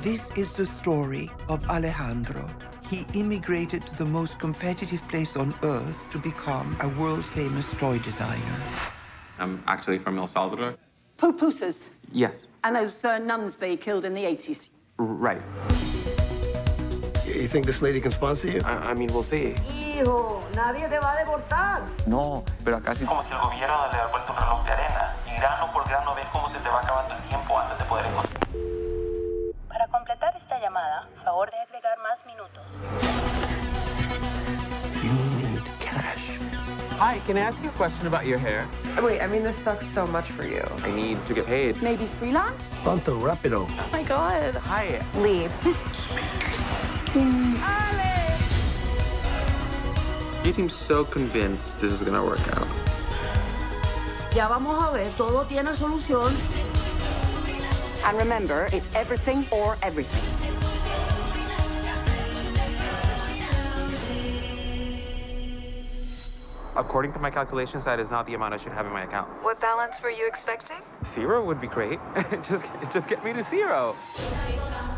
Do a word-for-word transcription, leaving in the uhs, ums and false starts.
This is the story of Alejandro. He immigrated to the most competitive place on Earth to become a world-famous toy designer. I'm actually from El Salvador. Pupusas? Yes. And those uh, nuns they killed in the eighties? Right. You think this lady can sponsor you? I, I mean, we'll see. Hijo, nadie te va a deportar. No, pero acá sí. Como si el gobierno le hubiera vuelto un reloj de arena y grano por grano ves cómo se te va acabando el tiempo antes de poder encontrar. Para completar esta llamada, favor de agregar más minutos. You need cash. Hi, can I ask you a question about your hair? Wait, I mean, this sucks so much for you. I need to get paid. Maybe freelance? Pronto, rapido. Oh my God. Hi. Leave. You seem so convinced this is gonna work out. Ya vamos a ver, todo tiene solución. And remember, it's everything or everything. According to my calculations, that is not the amount I should have in my account. What balance were you expecting? Zero would be great. just, just get me to zero.